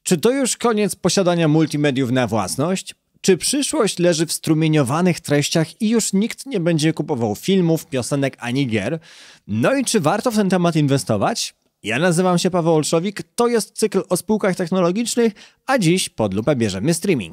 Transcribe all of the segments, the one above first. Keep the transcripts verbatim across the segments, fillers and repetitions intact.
Czy to już koniec posiadania multimediów na własność? Czy przyszłość leży w strumieniowanych treściach i już nikt nie będzie kupował filmów, piosenek ani gier? No i czy warto w ten temat inwestować? Ja nazywam się Paweł Olszowik, to jest cykl o spółkach technologicznych, a dziś pod lupę bierzemy streaming.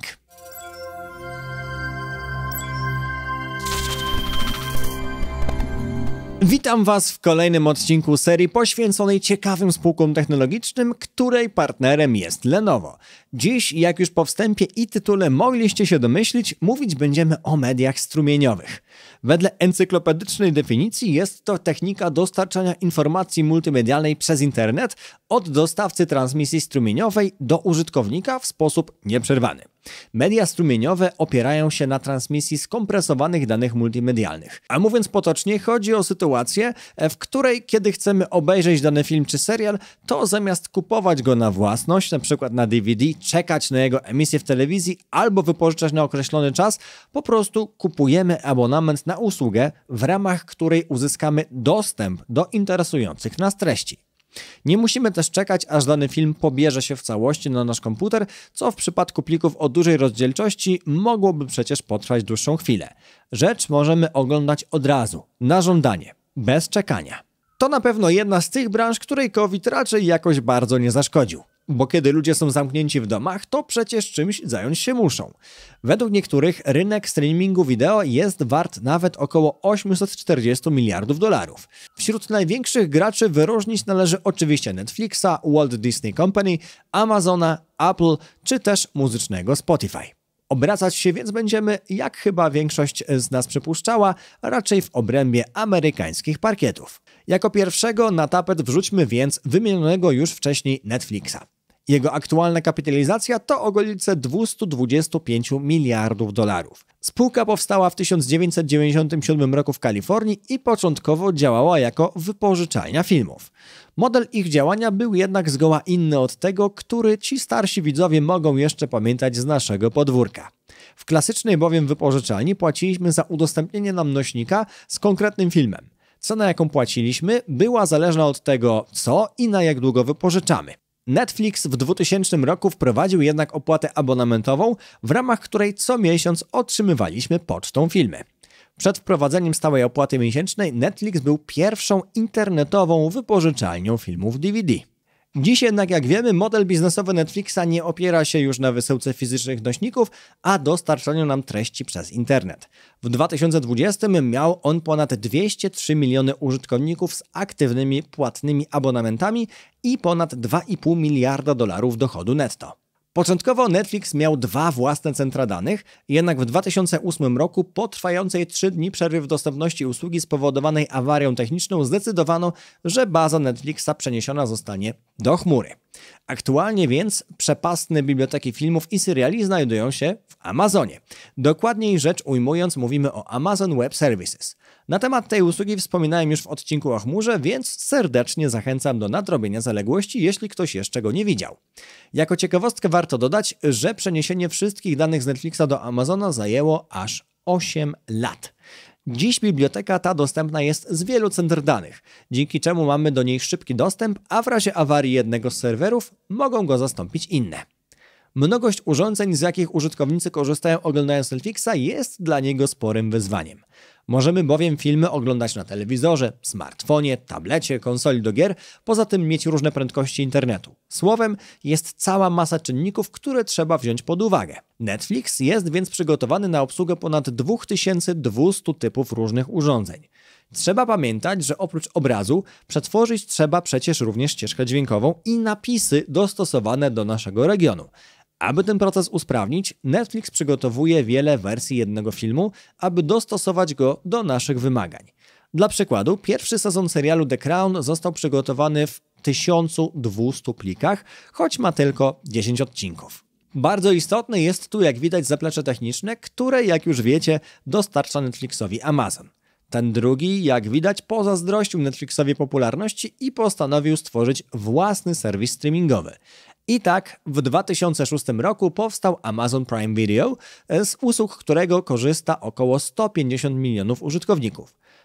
Witam Was w kolejnym odcinku serii poświęconej ciekawym spółkom technologicznym, której partnerem jest Lenovo. Dziś, jak już po wstępie i tytule mogliście się domyślić, mówić będziemy o mediach strumieniowych. Wedle encyklopedycznej definicji jest to technika dostarczania informacji multimedialnej przez internet od dostawcy transmisji strumieniowej do użytkownika w sposób nieprzerwany. Media strumieniowe opierają się na transmisji skompresowanych danych multimedialnych. A mówiąc potocznie, chodzi o sytuację, w której kiedy chcemy obejrzeć dany film czy serial, to zamiast kupować go na własność, na przykład na D V D, czekać na jego emisję w telewizji albo wypożyczać na określony czas, po prostu kupujemy abonament na usługę, w ramach której uzyskamy dostęp do interesujących nas treści. Nie musimy też czekać, aż dany film pobierze się w całości na nasz komputer, co w przypadku plików o dużej rozdzielczości mogłoby przecież potrwać dłuższą chwilę. Rzecz możemy oglądać od razu, na żądanie, bez czekania. To na pewno jedna z tych branż, której COVID raczej jakoś bardzo nie zaszkodził. Bo kiedy ludzie są zamknięci w domach, to przecież czymś zająć się muszą. Według niektórych rynek streamingu wideo jest wart nawet około osiemset czterdzieści miliardów dolarów. Wśród największych graczy wyróżnić należy oczywiście Netflixa, Walt Disney Company, Amazona, Apple czy też muzycznego Spotify. Obracać się więc będziemy, jak chyba większość z nas przypuszczała, raczej w obrębie amerykańskich parkietów. Jako pierwszego na tapet wrzućmy więc wymienionego już wcześniej Netflixa. Jego aktualna kapitalizacja to okolice dwieście dwadzieścia pięć miliardów dolarów. Spółka powstała w tysiąc dziewięćset dziewięćdziesiątym siódmym roku w Kalifornii i początkowo działała jako wypożyczalnia filmów. Model ich działania był jednak zgoła inny od tego, który ci starsi widzowie mogą jeszcze pamiętać z naszego podwórka. W klasycznej bowiem wypożyczalni płaciliśmy za udostępnienie nam nośnika z konkretnym filmem. Cena, jaką płaciliśmy, była zależna od tego, co i na jak długo wypożyczamy. Netflix w dwutysięcznym roku wprowadził jednak opłatę abonamentową, w ramach której co miesiąc otrzymywaliśmy pocztą filmy. Przed wprowadzeniem stałej opłaty miesięcznej Netflix był pierwszą internetową wypożyczalnią filmów D V D. Dziś jednak, jak wiemy, model biznesowy Netflixa nie opiera się już na wysyłce fizycznych nośników, a dostarczaniu nam treści przez internet. W dwa tysiące dwudziestym miał on ponad dwieście trzy miliony użytkowników z aktywnymi płatnymi abonamentami i ponad dwa i pół miliarda dolarów dochodu netto. Początkowo Netflix miał dwa własne centra danych, jednak w dwa tysiące ósmym roku po trwającej trzy dni przerwy w dostępności usługi spowodowanej awarią techniczną zdecydowano, że baza Netflixa przeniesiona zostanie do chmury. Aktualnie więc przepastne biblioteki filmów i seriali znajdują się w Amazonie. Dokładniej rzecz ujmując, mówimy o Amazon Web Services. Na temat tej usługi wspominałem już w odcinku o chmurze, więc serdecznie zachęcam do nadrobienia zaległości, jeśli ktoś jeszcze go nie widział. Jako ciekawostkę warto dodać, że przeniesienie wszystkich danych z Netflixa do Amazona zajęło aż osiem lat. Dziś biblioteka ta dostępna jest z wielu centr danych, dzięki czemu mamy do niej szybki dostęp, a w razie awarii jednego z serwerów mogą go zastąpić inne. Mnogość urządzeń, z jakich użytkownicy korzystają oglądając Netflixa, jest dla niego sporym wyzwaniem. Możemy bowiem filmy oglądać na telewizorze, smartfonie, tablecie, konsoli do gier, poza tym mieć różne prędkości internetu. Słowem, jest cała masa czynników, które trzeba wziąć pod uwagę. Netflix jest więc przygotowany na obsługę ponad dwa tysiące dwieście typów różnych urządzeń. Trzeba pamiętać, że oprócz obrazu przetworzyć trzeba przecież również ścieżkę dźwiękową i napisy dostosowane do naszego regionu. Aby ten proces usprawnić, Netflix przygotowuje wiele wersji jednego filmu, aby dostosować go do naszych wymagań. Dla przykładu, pierwszy sezon serialu The Crown został przygotowany w tysiącu dwustu plikach, choć ma tylko dziesięć odcinków. Bardzo istotne jest tu, jak widać, zaplecze techniczne, które, jak już wiecie, dostarcza Netflixowi Amazon. Ten drugi, jak widać, pozazdrościł Netflixowi popularności i postanowił stworzyć własny serwis streamingowy. I tak w dwa tysiące szóstym roku powstał Amazon Prime Video, z usług którego korzysta około sto pięćdziesiąt milionów użytkowników.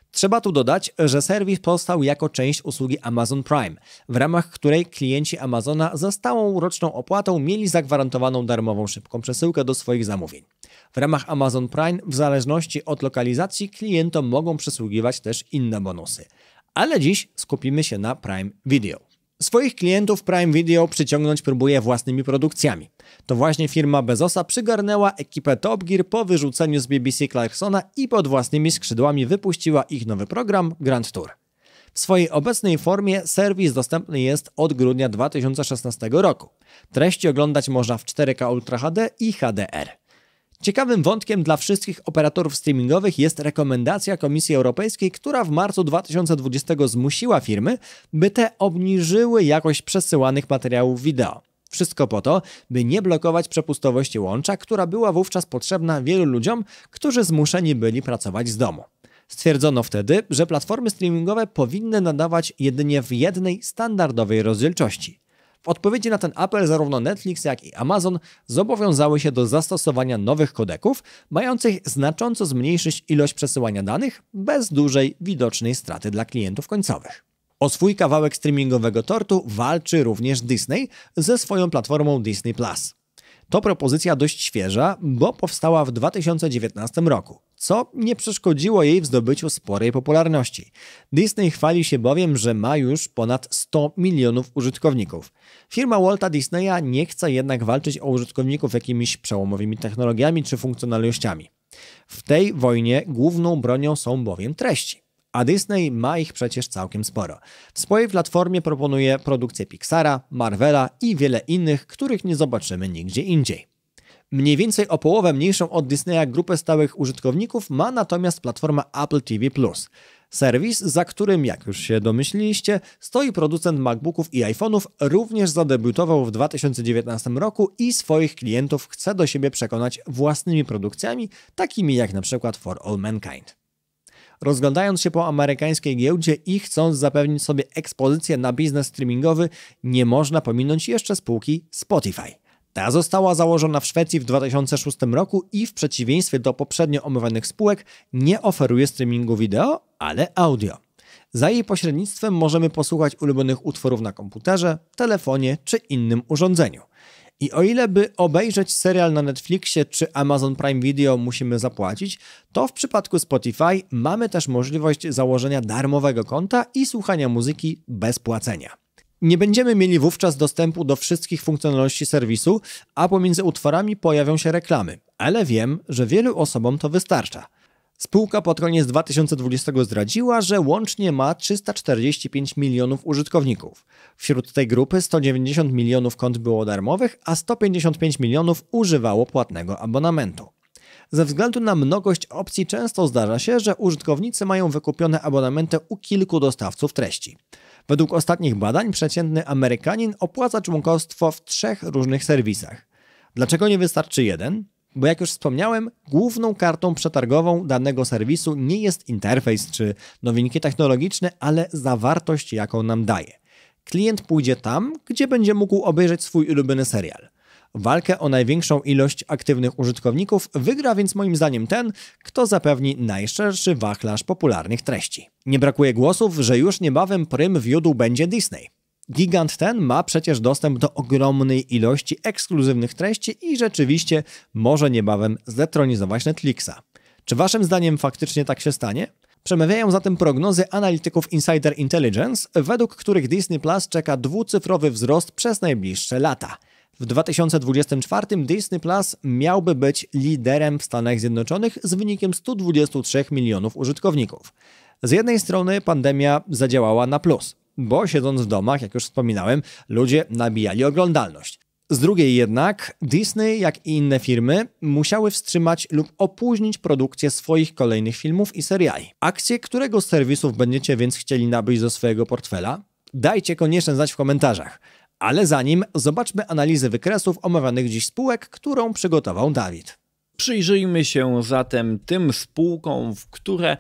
Trzeba tu dodać, że serwis powstał jako część usługi Amazon Prime, w ramach której klienci Amazona za stałą roczną opłatą mieli zagwarantowaną darmową szybką przesyłkę do swoich zamówień. W ramach Amazon Prime, w zależności od lokalizacji, klientom mogą przysługiwać też inne bonusy. Ale dziś skupimy się na Prime Video. Swoich klientów Prime Video przyciągnąć próbuje własnymi produkcjami. To właśnie firma Bezosa przygarnęła ekipę Top Gear po wyrzuceniu z B B C Clarksona i pod własnymi skrzydłami wypuściła ich nowy program Grand Tour. W swojej obecnej formie serwis dostępny jest od grudnia dwa tysiące szesnastego roku. Treści oglądać można w cztery K Ultra H D i H D R. Ciekawym wątkiem dla wszystkich operatorów streamingowych jest rekomendacja Komisji Europejskiej, która w marcu dwa tysiące dwudziestego zmusiła firmy, by te obniżyły jakość przesyłanych materiałów wideo. Wszystko po to, by nie blokować przepustowości łącza, która była wówczas potrzebna wielu ludziom, którzy zmuszeni byli pracować z domu. Stwierdzono wtedy, że platformy streamingowe powinny nadawać jedynie w jednej standardowej rozdzielczości. W odpowiedzi na ten apel zarówno Netflix, jak i Amazon zobowiązały się do zastosowania nowych kodeków, mających znacząco zmniejszyć ilość przesyłania danych bez dużej, widocznej straty dla klientów końcowych. O swój kawałek streamingowego tortu walczy również Disney ze swoją platformą Disney Plus. To propozycja dość świeża, bo powstała w dwa tysiące dziewiętnastym roku, co nie przeszkodziło jej w zdobyciu sporej popularności. Disney chwali się bowiem, że ma już ponad sto milionów użytkowników. Firma Walta Disneya nie chce jednak walczyć o użytkowników jakimiś przełomowymi technologiami czy funkcjonalnościami. W tej wojnie główną bronią są bowiem treści. A Disney ma ich przecież całkiem sporo. W swojej platformie proponuje produkcje Pixara, Marvela i wiele innych, których nie zobaczymy nigdzie indziej. Mniej więcej o połowę mniejszą od Disneya grupę stałych użytkowników ma natomiast platforma Apple T V plus. Serwis, za którym, jak już się domyśliliście, stoi producent MacBooków i iPhone'ów, również zadebiutował w dwa tysiące dziewiętnastym roku i swoich klientów chce do siebie przekonać własnymi produkcjami, takimi jak na przykład For All Mankind. Rozglądając się po amerykańskiej giełdzie i chcąc zapewnić sobie ekspozycję na biznes streamingowy, nie można pominąć jeszcze spółki Spotify. Ta została założona w Szwecji w dwa tysiące szóstym roku i w przeciwieństwie do poprzednio omawianych spółek nie oferuje streamingu wideo, ale audio. Za jej pośrednictwem możemy posłuchać ulubionych utworów na komputerze, telefonie czy innym urządzeniu. I o ile by obejrzeć serial na Netflixie czy Amazon Prime Video musimy zapłacić, to w przypadku Spotify mamy też możliwość założenia darmowego konta i słuchania muzyki bez płacenia. Nie będziemy mieli wówczas dostępu do wszystkich funkcjonalności serwisu, a pomiędzy utworami pojawią się reklamy, ale wiem, że wielu osobom to wystarcza. Spółka pod koniec dwa tysiące dwudziestego zdradziła, że łącznie ma trzysta czterdzieści pięć milionów użytkowników. Wśród tej grupy sto dziewięćdziesiąt milionów kont było darmowych, a sto pięćdziesiąt pięć milionów używało płatnego abonamentu. Ze względu na mnogość opcji często zdarza się, że użytkownicy mają wykupione abonamenty u kilku dostawców treści. Według ostatnich badań przeciętny Amerykanin opłaca członkostwo w trzech różnych serwisach. Dlaczego nie wystarczy jeden? Bo jak już wspomniałem, główną kartą przetargową danego serwisu nie jest interfejs czy nowinki technologiczne, ale zawartość, jaką nam daje. Klient pójdzie tam, gdzie będzie mógł obejrzeć swój ulubiony serial. Walkę o największą ilość aktywnych użytkowników wygra więc moim zdaniem ten, kto zapewni najszerszy wachlarz popularnych treści. Nie brakuje głosów, że już niebawem prym wiódł będzie Disney. Gigant ten ma przecież dostęp do ogromnej ilości ekskluzywnych treści i rzeczywiście może niebawem zdetronizować Netflixa. Czy waszym zdaniem faktycznie tak się stanie? Przemawiają zatem prognozy analityków Insider Intelligence, według których Disney Plus czeka dwucyfrowy wzrost przez najbliższe lata. W dwa tysiące dwudziestym czwartym Disney Plus miałby być liderem w Stanach Zjednoczonych z wynikiem stu dwudziestu trzech milionów użytkowników. Z jednej strony pandemia zadziałała na plus, bo siedząc w domach, jak już wspominałem, ludzie nabijali oglądalność. Z drugiej jednak Disney, jak i inne firmy, musiały wstrzymać lub opóźnić produkcję swoich kolejnych filmów i seriali. Akcje którego z serwisów będziecie więc chcieli nabyć do swojego portfela? Dajcie koniecznie znać w komentarzach. Ale zanim, zobaczmy analizę wykresów omawianych dziś spółek, którą przygotował Dawid. Przyjrzyjmy się zatem tym spółkom, w które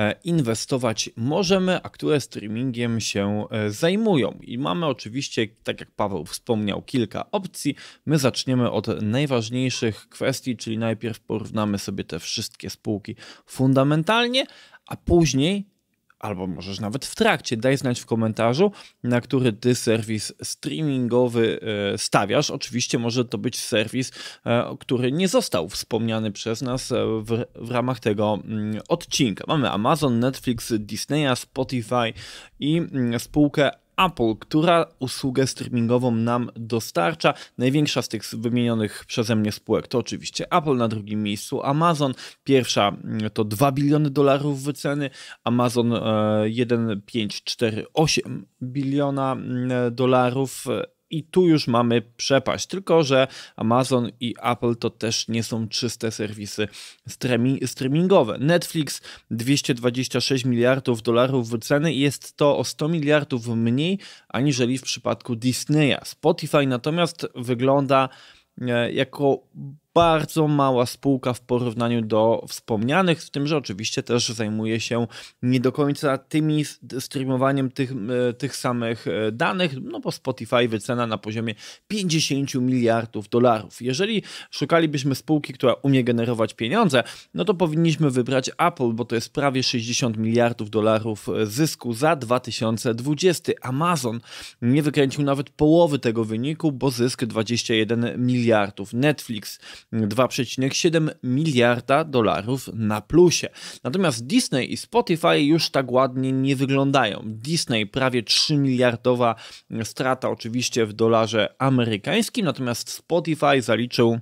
inwestować możemy, a które streamingiem się zajmują. I mamy oczywiście, tak jak Paweł wspomniał, kilka opcji. My zaczniemy od najważniejszych kwestii, czyli najpierw porównamy sobie te wszystkie spółki fundamentalnie, a później albo możesz nawet w trakcie, daj znać w komentarzu, na który ty serwis streamingowy stawiasz. Oczywiście może to być serwis, który nie został wspomniany przez nas w, w ramach tego odcinka. Mamy Amazon, Netflix, Disneya, Spotify i spółkę Apple, która usługę streamingową nam dostarcza. Największa z tych wymienionych przeze mnie spółek to oczywiście Apple, na drugim miejscu Amazon. Pierwsza to dwa biliony dolarów wyceny, Amazon jeden przecinek pięć cztery osiem biliona dolarów. I tu już mamy przepaść, tylko że Amazon i Apple to też nie są czyste serwisy streamingowe. Netflix dwieście dwadzieścia sześć miliardów dolarów wyceny i jest to o sto miliardów mniej aniżeli w przypadku Disneya. Spotify natomiast wygląda jako bardzo mała spółka w porównaniu do wspomnianych, w tym, że oczywiście też zajmuje się nie do końca tymi streamowaniem tych, tych samych danych, no bo Spotify wycena na poziomie pięćdziesiąt miliardów dolarów. Jeżeli szukalibyśmy spółki, która umie generować pieniądze, no to powinniśmy wybrać Apple, bo to jest prawie sześćdziesiąt miliardów dolarów zysku za dwa tysiące dwudziesty. Amazon nie wykręcił nawet połowy tego wyniku, bo zysk dwadzieścia jeden miliardów. Netflix dwa przecinek siedem miliarda dolarów na plusie. Natomiast Disney i Spotify już tak ładnie nie wyglądają. Disney prawie trzy miliardowa strata oczywiście w dolarze amerykańskim, natomiast Spotify zaliczył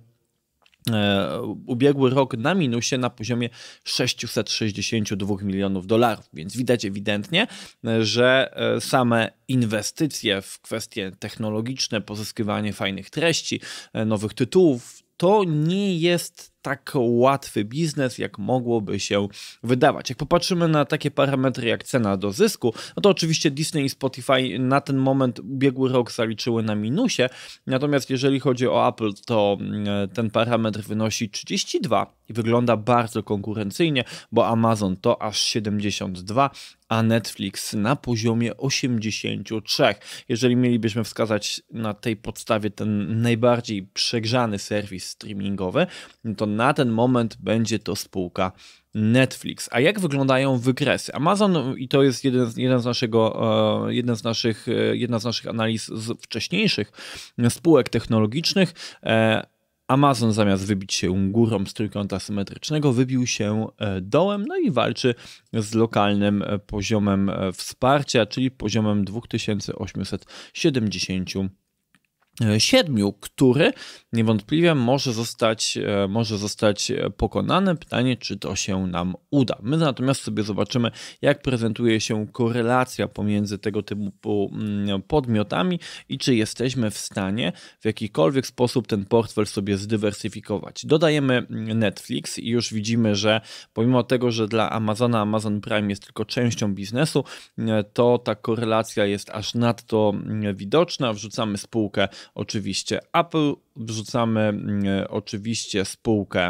ubiegły rok na minusie na poziomie sześćset sześćdziesiąt dwa milionów dolarów, więc widać ewidentnie, że same inwestycje w kwestie technologiczne, pozyskiwanie fajnych treści, nowych tytułów, to nie jest tak łatwy biznes, jak mogłoby się wydawać. Jak popatrzymy na takie parametry jak cena do zysku, no to oczywiście Disney i Spotify na ten moment ubiegły rok zaliczyły na minusie, natomiast jeżeli chodzi o Apple, to ten parametr wynosi trzydzieści dwa i wygląda bardzo konkurencyjnie, bo Amazon to aż siedemdziesiąt dwa, a Netflix na poziomie osiemdziesiąt trzy. Jeżeli mielibyśmy wskazać na tej podstawie ten najbardziej przegrzany serwis streamingowy, to na ten moment będzie to spółka Netflix. A jak wyglądają wykresy? Amazon, i to jest jeden, jeden z naszego, jeden z naszych, jedna z naszych analiz z wcześniejszych spółek technologicznych, Amazon zamiast wybić się górą z trójkąta symetrycznego, wybił się dołem, no i walczy z lokalnym poziomem wsparcia, czyli poziomem dwa tysiące osiemset siedemdziesiąt siedmiu, który niewątpliwie może zostać, może zostać pokonany. Pytanie, czy to się nam uda. My natomiast sobie zobaczymy, jak prezentuje się korelacja pomiędzy tego typu podmiotami i czy jesteśmy w stanie w jakikolwiek sposób ten portfel sobie zdywersyfikować. Dodajemy Netflix i już widzimy, że pomimo tego, że dla Amazona Amazon Prime jest tylko częścią biznesu, to ta korelacja jest aż nadto widoczna. Wrzucamy spółkę oczywiście Apple, wrzucamy oczywiście spółkę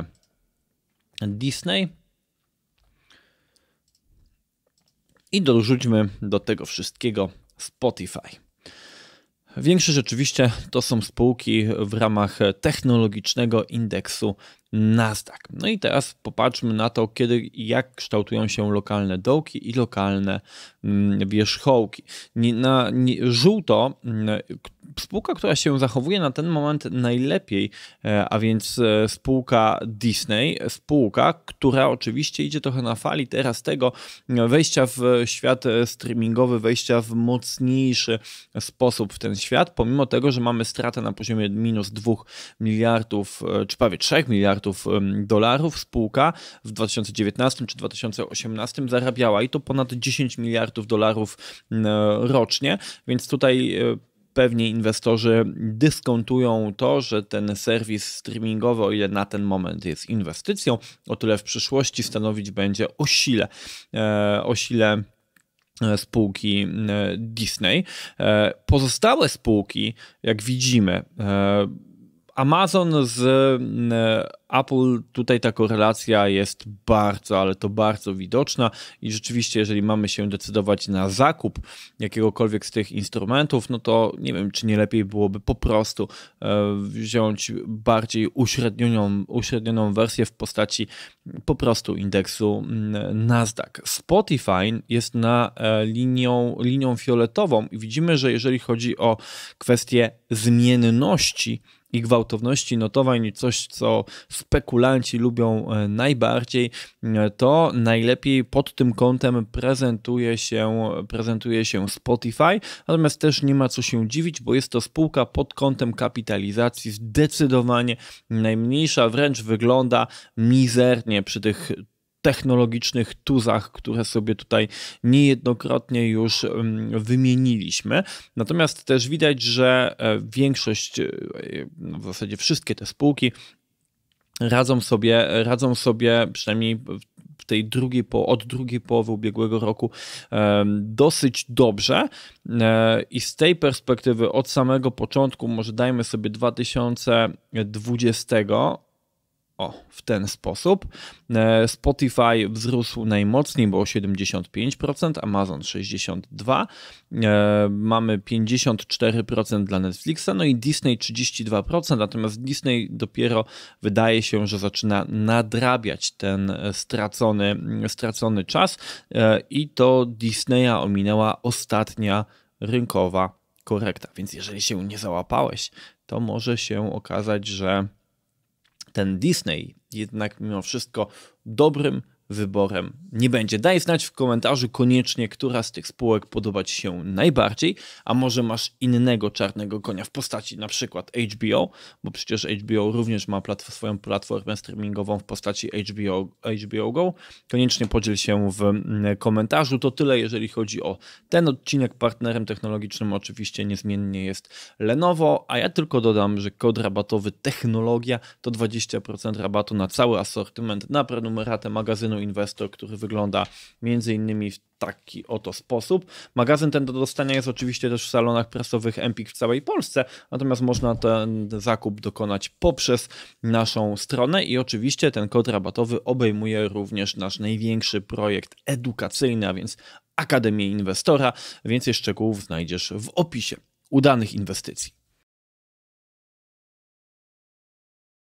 Disney i dorzućmy do tego wszystkiego Spotify. Większość rzeczywiście to są spółki w ramach technologicznego indeksu Nasdaq. No i teraz popatrzmy na to, kiedy i jak kształtują się lokalne dołki i lokalne wierzchołki. Nie, na, nie, żółto, spółka, która się zachowuje na ten moment najlepiej, a więc spółka Disney, spółka, która oczywiście idzie trochę na fali teraz tego wejścia w świat streamingowy, wejścia w mocniejszy sposób w ten świat, pomimo tego, że mamy stratę na poziomie minus dwóch miliardów, czy prawie trzech miliardów dolarów, spółka w dwa tysiące dziewiętnastym czy dwa tysiące osiemnastym zarabiała i to ponad dziesięć miliardów dolarów rocznie, więc tutaj pewnie inwestorzy dyskontują to, że ten serwis streamingowy, o ile na ten moment jest inwestycją, o tyle w przyszłości stanowić będzie o sile, o sile spółki Disney. Pozostałe spółki, jak widzimy, Amazon z Apple, tutaj ta korelacja jest bardzo, ale to bardzo widoczna i rzeczywiście, jeżeli mamy się decydować na zakup jakiegokolwiek z tych instrumentów, no to nie wiem, czy nie lepiej byłoby po prostu wziąć bardziej uśrednioną, uśrednioną wersję w postaci po prostu indeksu Nasdaq. Spotify jest na linią, linią fioletową i widzimy, że jeżeli chodzi o kwestię zmienności i gwałtowności notowań, coś co spekulanci lubią najbardziej, to najlepiej pod tym kątem prezentuje się, prezentuje się Spotify, natomiast też nie ma co się dziwić, bo jest to spółka pod kątem kapitalizacji zdecydowanie najmniejsza, wręcz wygląda mizernie przy tych technologicznych tuzach, które sobie tutaj niejednokrotnie już wymieniliśmy. Natomiast też widać, że większość, w zasadzie wszystkie te spółki radzą sobie, radzą sobie przynajmniej w tej drugiej, od drugiej połowy ubiegłego roku dosyć dobrze i z tej perspektywy od samego początku, może dajmy sobie dwa tysiące dwudziestego, o, w ten sposób. Spotify wzrósł najmocniej, bo o siedemdziesiąt pięć procent, Amazon sześćdziesiąt dwa procent, mamy pięćdziesiąt cztery procent dla Netflixa, no i Disney trzydzieści dwa procent, natomiast Disney dopiero wydaje się, że zaczyna nadrabiać ten stracony, stracony czas i to Disneya ominęła ostatnia rynkowa korekta, więc jeżeli się nie załapałeś, to może się okazać, że ten Disney jednak mimo wszystko dobrym wyborem nie będzie. Daj znać w komentarzu koniecznie, która z tych spółek podoba Ci się najbardziej, a może masz innego czarnego konia w postaci na przykład H B O, bo przecież H B O również ma plat- swoją platformę streamingową w postaci H B O, H B O Go. Koniecznie podziel się w komentarzu. To tyle, jeżeli chodzi o ten odcinek. Partnerem technologicznym oczywiście niezmiennie jest Lenovo, a ja tylko dodam, że kod rabatowy technologia to dwadzieścia procent rabatu na cały asortyment, na prenumeratę magazynu Inwestor, który wygląda między innymi w taki oto sposób. Magazyn ten do dostania jest oczywiście też w salonach prasowych Empik w całej Polsce, natomiast można ten zakup dokonać poprzez naszą stronę i oczywiście ten kod rabatowy obejmuje również nasz największy projekt edukacyjny, a więc Akademię Inwestora. Więcej szczegółów znajdziesz w opisie. Udanych inwestycji.